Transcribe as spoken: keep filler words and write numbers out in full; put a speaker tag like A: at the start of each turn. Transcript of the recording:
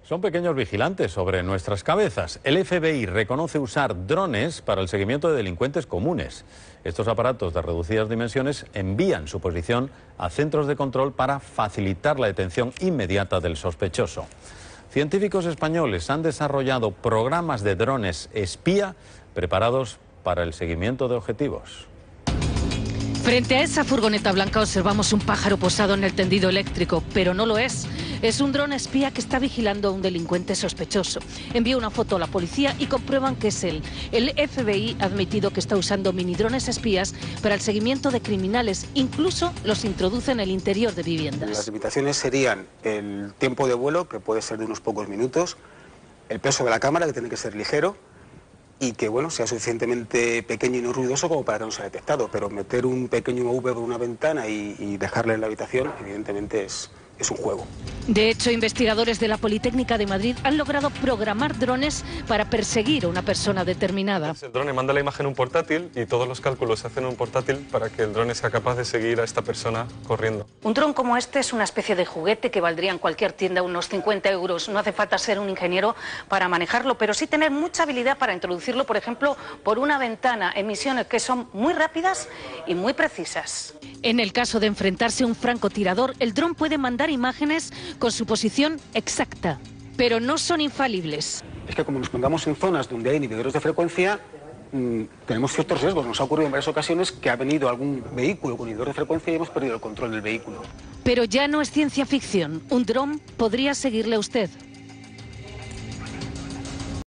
A: Son pequeños vigilantes sobre nuestras cabezas. El F B I reconoce usar drones para el seguimiento de delincuentes comunes. Estos aparatos de reducidas dimensiones envían su posición a centros de control para facilitar la detención inmediata del sospechoso. Científicos españoles han desarrollado programas de drones espía preparados para el seguimiento de objetivos.
B: Frente a esa furgoneta blanca observamos un pájaro posado en el tendido eléctrico, pero no lo es. Es un dron espía que está vigilando a un delincuente sospechoso. Envía una foto a la policía y comprueban que es él. El F B I ha admitido que está usando minidrones espías para el seguimiento de criminales. Incluso los introduce en el interior de viviendas.
C: Las limitaciones serían el tiempo de vuelo, que puede ser de unos pocos minutos, el peso de la cámara, que tiene que ser ligero, y que bueno, sea suficientemente pequeño y no ruidoso como para que no sea detectado, pero meter un pequeño U V por una ventana y, y dejarle en la habitación, evidentemente es, es un juego.
B: De hecho, investigadores de la Politécnica de Madrid han logrado programar drones para perseguir a una persona determinada.
D: El drone manda la imagen a un portátil y todos los cálculos se hacen en un portátil para que el drone sea capaz de seguir a esta persona corriendo.
B: Un dron como este es una especie de juguete que valdría en cualquier tienda unos cincuenta euros. No hace falta ser un ingeniero para manejarlo, pero sí tener mucha habilidad para introducirlo, por ejemplo, por una ventana, en misiones que son muy rápidas y muy precisas. En el caso de enfrentarse a un francotirador, el dron puede mandar imágenes con su posición exacta, pero no son infalibles.
C: Es que como nos pongamos en zonas donde hay inhibidores de frecuencia, mmm, tenemos ciertos riesgos. Nos ha ocurrido en varias ocasiones que ha venido algún vehículo con inhibidor de frecuencia y hemos perdido el control del vehículo.
B: Pero ya no es ciencia ficción. Un dron podría seguirle a usted.